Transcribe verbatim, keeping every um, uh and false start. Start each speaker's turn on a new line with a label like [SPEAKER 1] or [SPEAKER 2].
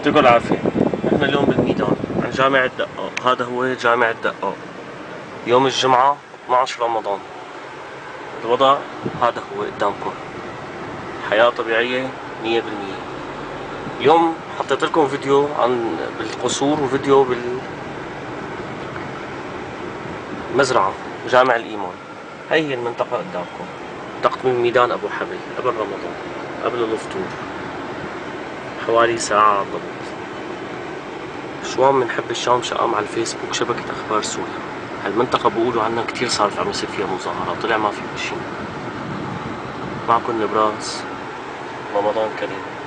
[SPEAKER 1] يعطيكم العافية. احنا اليوم بالميدان عن جامع الدقاق. هذا هو جامع الدقاق يوم الجمعة اثني عشر رمضان. الوضع هذا هو قدامكم، حياة طبيعية مية بالمية. اليوم حطيت لكم فيديو عن بالقصور وفيديو بالمزرعة جامع الإيمان. هاي هي المنطقة قدامكم، منطقة من ميدان أبو حبل قبل رمضان، قبل الفطور حوالي ساعة بالضبط. شوان من حب الشام شقام على الفيسبوك شبكة أخبار سوريا. هالمنطقة بيقولوا عنها كتير صارت عم يصير فيها مظاهرات، طلع ما في شي. معكم نبراس، رمضان كريم.